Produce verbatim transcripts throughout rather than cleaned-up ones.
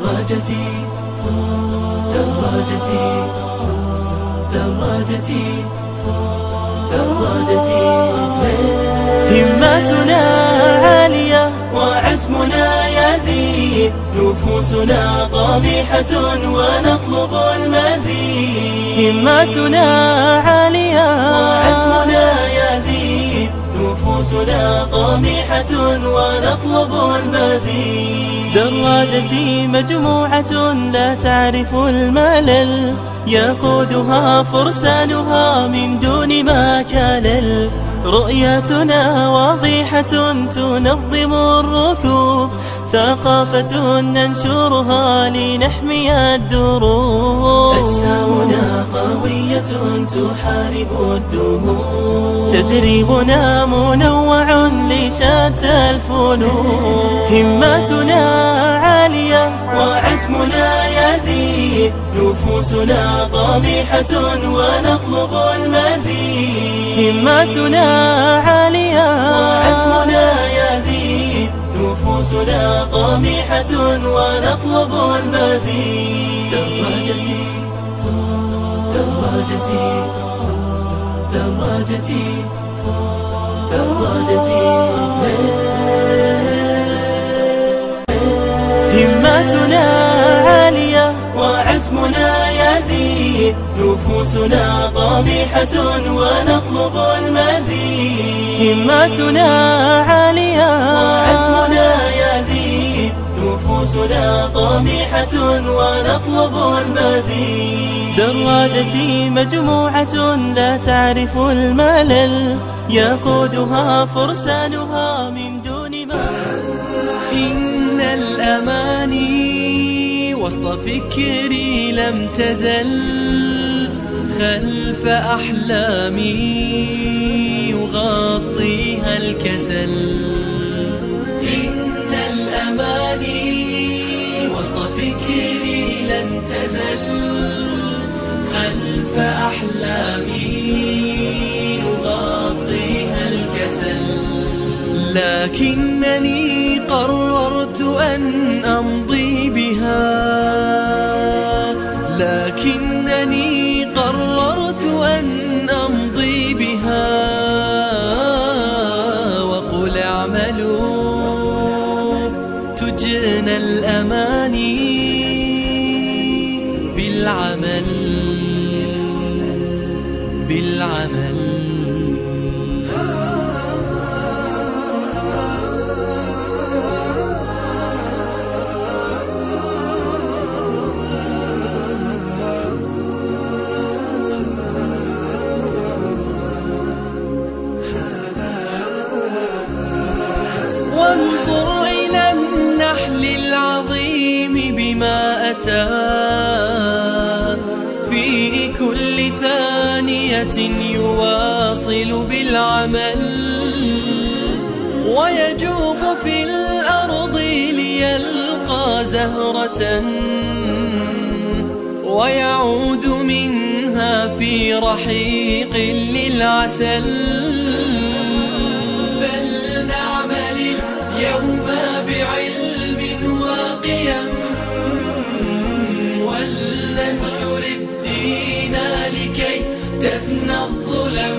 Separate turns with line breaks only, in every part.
دراجتي دراجتي دراجتي دراجتي همتنا عالية وعزمنا يزيد، نفوسنا طامحة ونطلب المزيد. همتنا عالية وعزمنا يزيد، نفوسنا طامحة ونطلب المزيد. دراجتي مجموعة لا تعرف الملل، يقودها فرسانها من دون مكلل. رؤيتنا واضحة تنظم الركوب، ثقافة ننشرها لنحمي الدروب. أجسامنا قوية تحارب الدهور، تدريبنا منوع لشتى الفنون. همتنا عالية وعزمنا يزيد، نفوسنا طامحة ونطلب المزيد. همتنا عالية وعزمنا يزيد، نفوسنا طامحة ونطلب المزيد. دراجتي دراجتي دراجتي دراجتي همتنا عالية وعزمنا يزيد، نفوسنا طامحة ونطلب المزيد. همتنا عالية وعزمنا يزيد، نفوسنا طامحة ونطلب المزيد. دراجتي مجموعة لا تعرف الملل، يقودها فرسانها من دون ملل.
إن الأماني وسط فكري لم تزل، خلف أحلامي يغطيها الكسل. إن الأماني وسط فكري لم تزل، خلف أحلامي يغطيها الكسل. لكنني قررت أن أمضي بها، لكنني قررت أن أمضي بها. وقل اعملوا تجنى الأماني بالعمل بالعمل. وانظر إلى النحل العظيم بما أتى، في كل ثانية يواصل بالعمل، ويجوب في الأرض ليلقى زهرة، ويعود منها في رحيق للعسل. بل نعمل اليوم بعلم وقيم، ولننشر الدين لكي تفنى الظلم.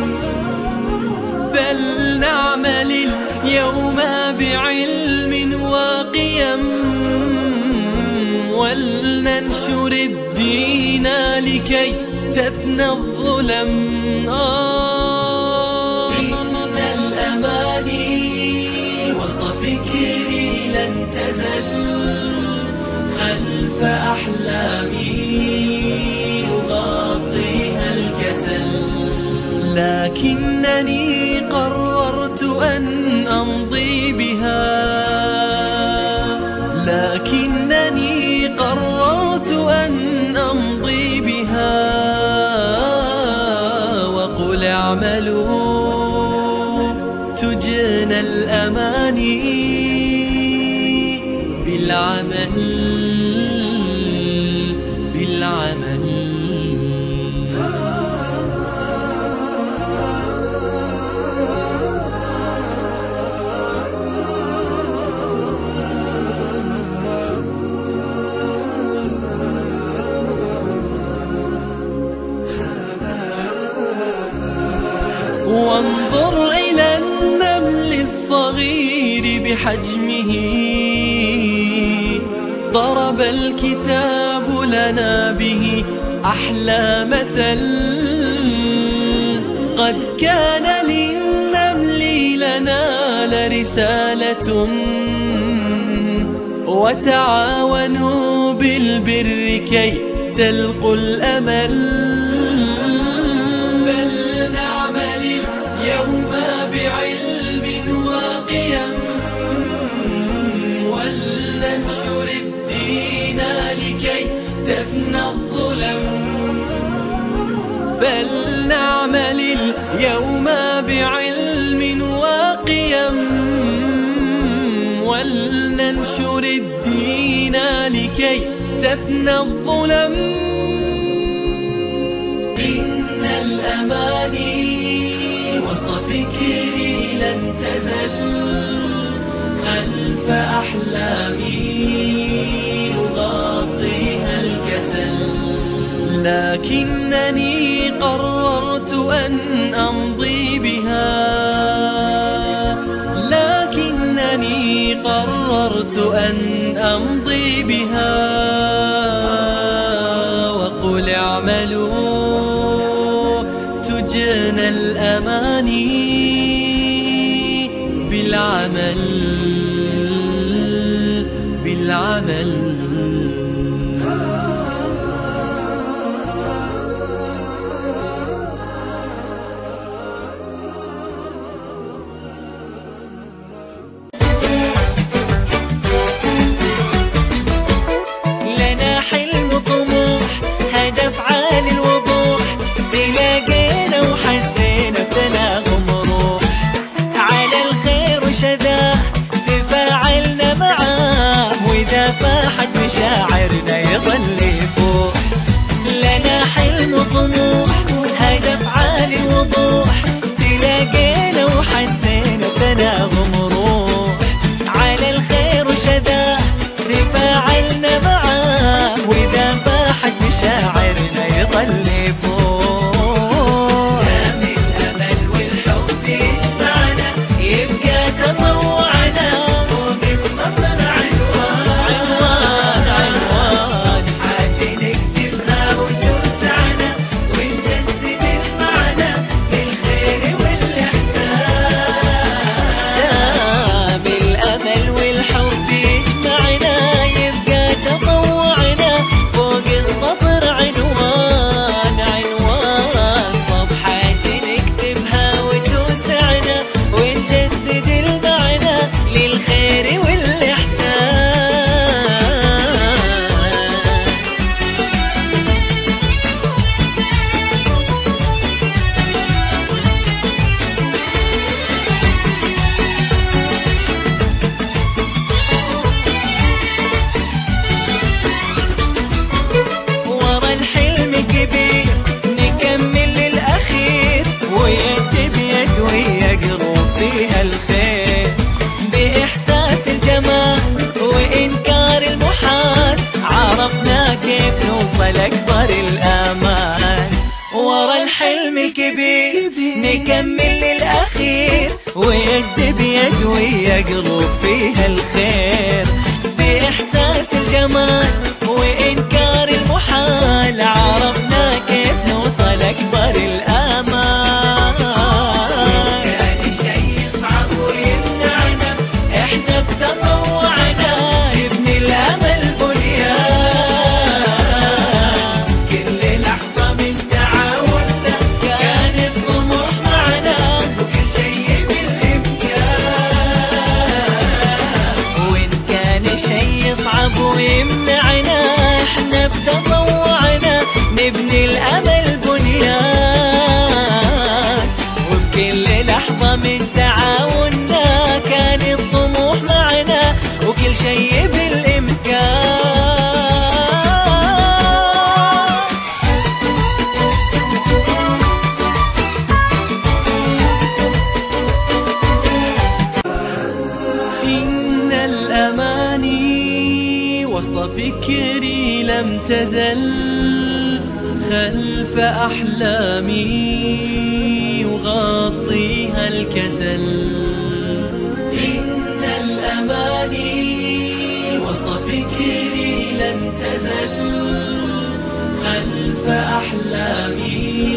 بل نعمل اليوم بعلم وقيم، ولننشر الدين لكي تفنى الظلم. آه إن الأماني وسط فكري لن تزل، خلف أحلامي يغطيها الكسل. لكنني قررت أن أمضي بها، لكنني قررت أن أمضي بها. وقل اعملوا تجنى الأماني بالعمل بالعمل. بحجمه ضرب الكتاب لنا به أحلى مثل. قد كان للنمل لنال رسالة وتعاونوا بالبر كي تلقوا الأمل. فلنعمل اليوم بعلم وقيم ولننشر الدين لكي تفنى الظلم. فلنعمل اليوم بعلم وقيم ولننشر الدين لكي تفنى الظلم. إن الأماني وسط فكري لن تزل خلف أحلامي يغطيها الكسل. لكنني قررت أن أمضي بها لكنني قررت أن أمضي بها. وقل اعملوا تجنى الأماني بالعمل بالعمل.
فاحت مشاعرنا يظل يفوح. لنا حلم وطموح هدف عالي وضوح تلاقينا وحسينا بتناغم روح. على الخير وشذاه تفاعلنا معاه وإذا فاحت مشاعرنا يظل يفوح. دام الأمل والحب يجمعنا يبقى تطوعنا فوق السطر فيها الخير بإحساس الجمال وإنكار المحال. عرفنا كيف نوصل أكبر الآمال. ورا الحلم الكبير نكمل للأخير ويد بيد ويا قلوب فيها الخير بإحساس الجمال وإنكار المحال. عرفنا كيف نوصل أكبر الآمال. ويمنعنا احنا بتطوعنا نبني الامل بنيان. وبكل لحظة من تعاوننا كان الطموح معنا وكل شيء بالامكان.
إن الأماني وسط فكري لم تزل خلف أحلامي يغطيها الكسل. إن الأماني لم تزل خلف أحلامي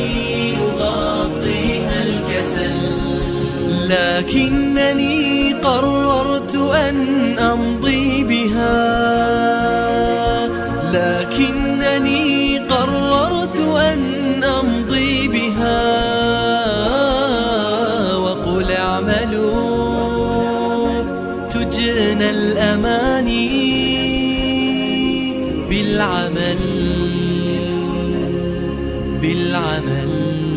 يغطيها الكسل. لكنني قررت أن أمضي بها لكنني قررت أن أمضي بها وقل اعملوا تجنى الأماني بالعمل بالعمل.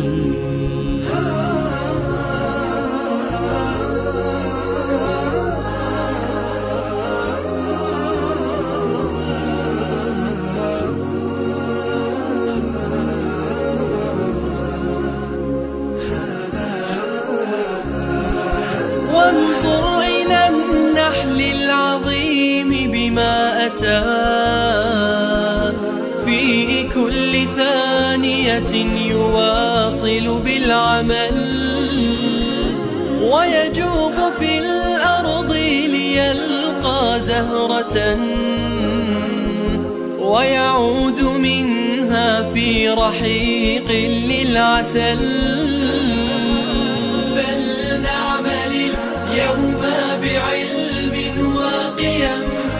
وانظر إلى النحل العظيم بما أتى في كل ثانية يواصل بالعمل ويجوب في الأرض ليلقى زهرة ويعود منها في رحيق للعسل. بل نعمل اليوم بعلم وقيم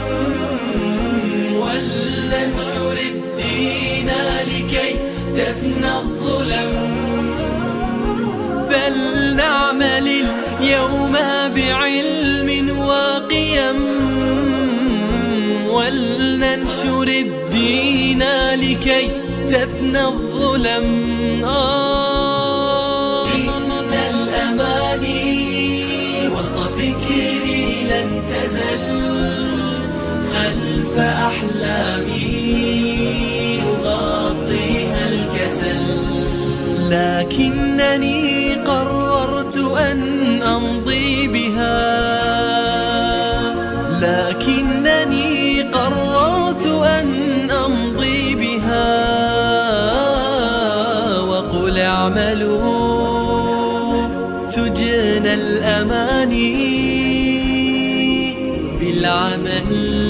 ولننشر الدين لكي تفنى الظلم. بل نعمل اليوم بعلم وقيم ولننشر الدين لكي تفنى الظلم. آه إن الأماني وسط فكري لن تزل خلف أحلامي يغطيها الكسل. لكنني قررت أن أمضي بها لكنني قررت أن أمضي بها وقل اعملوا تجنى الأماني بالعمل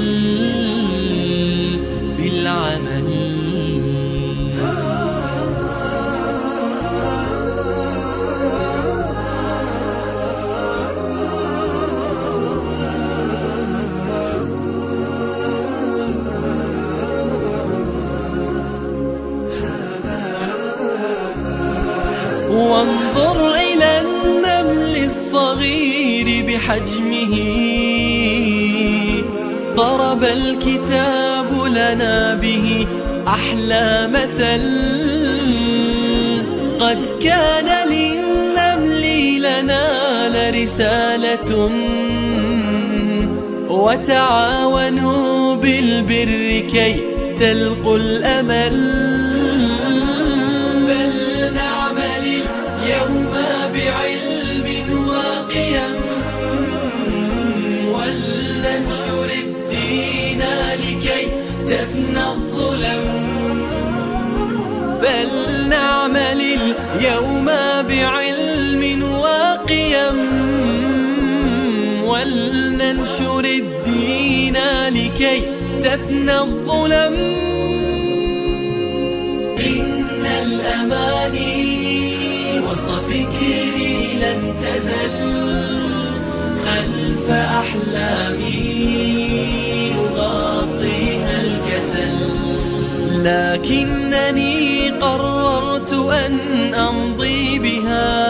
بالعمل. وانظر إلى النمل الصغير بحجمه ضرب الكتاب لنا به أحلى مثل. قد كان للنمل لنا لرسالة وتعاونوا بالبر كي تلقوا الأمل. بل نعمل اليوم بعلم وقيم ولننشر الدين لكي تفنى الظلم. بل نعمل اليوم بعلم وقيم ولننشر الدين لكي تفنى الظلم. إن الأماني وسط فكري لن تزل خلف أحلامي يغطيها الكسل. لكنني قررت أن أمضي بها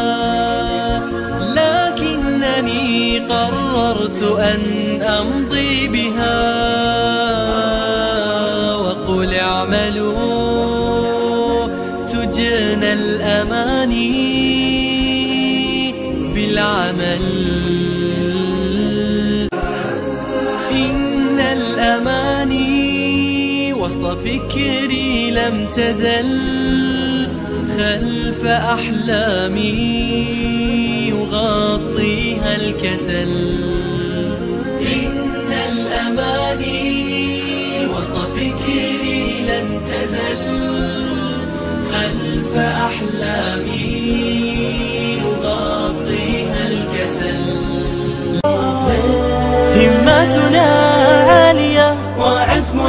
لكنني قررت أن أمضي بها وقل اعملوا تجنى الأماني بالعمل. إن الأماني وسط فكري لم تزل خلف أحلامي يغطيها الكسل. إن الأماني وسط فكري لن تزل خلف أحلامي يغطيها الكسل. همتنا عالية وعزم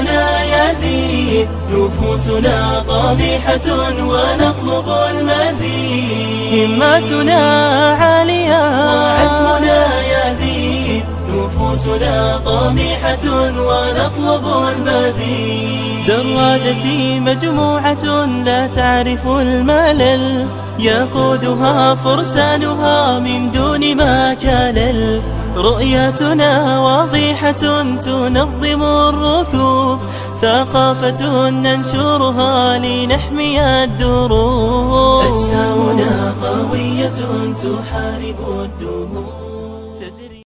يزيد، نفوسنا طامحة ونطلب المزيد،
همتنا عالية
وعزمنا يزيد، نفوسنا طامحة ونطلب المزيد.
دراجتي مجموعة لا تعرف الملل، يقودها فرسانها من دون مكلل، رؤيتنا واضحة تنظم الركوب، ثقافة ننشرها لنحمي الدروب.
أجسامنا قوية تحارب الدهور.